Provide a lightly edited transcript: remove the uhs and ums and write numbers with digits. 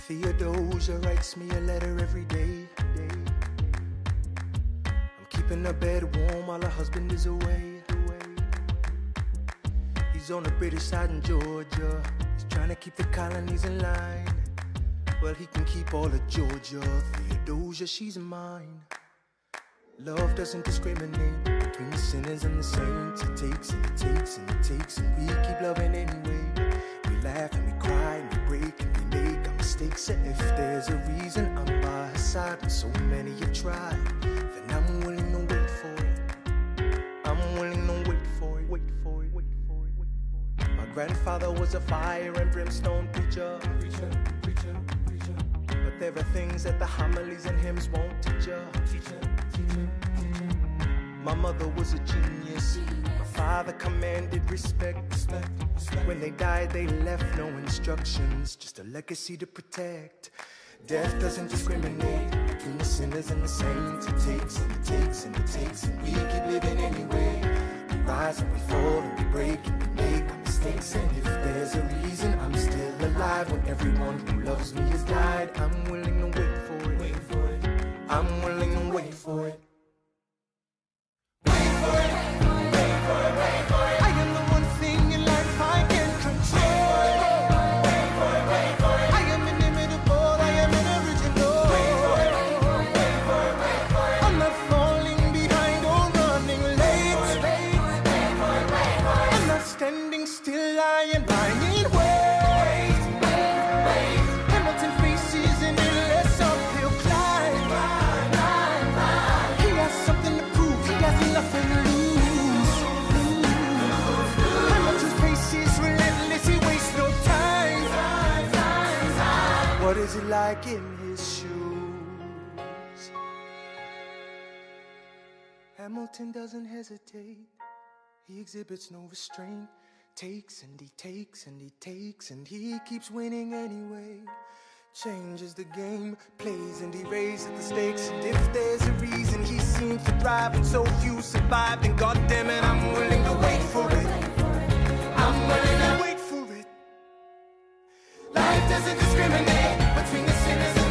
Theodosia writes me a letter every day. I'm keeping her bed warm while her husband is away. He's on the British side in Georgia. He's trying to keep the colonies in line. Well, he can keep all of Georgia. Theodosia, she's mine. Love doesn't discriminate between the sinners and the saints. It takes and it takes and it takes, and we keep loving anyway. We laugh and we cry and we break and we make our mistakes. And if there's a reason I'm by her side when so many have tried, then I'm willing to wait for it. I'm willing to wait for it, wait for it, wait for it, wait for it. My grandfather was a fire and brimstone preacher. But there are things that the homilies and hymns won't teach ya. My mother was a genius. My father commanded respect. When they died, they left no instructions, just a legacy to protect. Death doesn't discriminate between the sinners and the saints. It takes and it takes and it takes, and we keep living anyway. We rise and we fall and we break and we make our mistakes. And if there's a reason I'm still alive when everyone who loves me has died, I'm willing to wait for it. Wait for it. I'm willing to wait for it. Wait for it. Wait for it. Wait for it. I am the one thing in life I can control. Wait for it. Wait for it. I am inimitable. I am an original. Wait for it. Wait for it. Wait for it. Wait for it. I'm not falling behind or running late. Wait for it. Wait for it. Wait for it. I'm not standing still. I am lying in wait. Wait. Hamilton faces an endless uphill climb. He has something to prove. He has nothing to lose. Hamilton's pace is relentless. He wastes no time. What is it like in his shoes? Hamilton doesn't hesitate. He exhibits no restraint. Takes and he takes and he takes, and he keeps winning anyway. Changes the game, plays and he raises the stakes. And if there's a reason he seems to thrive and so few survive, then goddammit, I'm willing to wait for it. I'm willing to wait for it. Life doesn't discriminate between the sinners and